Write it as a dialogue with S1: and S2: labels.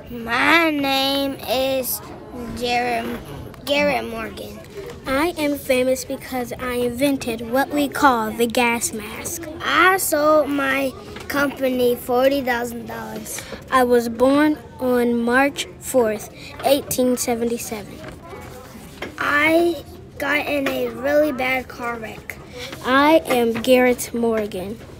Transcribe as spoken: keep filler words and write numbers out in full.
S1: My name is Garrett, Garrett Morgan.
S2: I am famous because I invented what we call the gas mask.
S1: I sold my company forty thousand dollars.
S2: I was born on March fourth, eighteen seventy-seven.
S1: I got in a really bad car wreck.
S2: I am Garrett Morgan.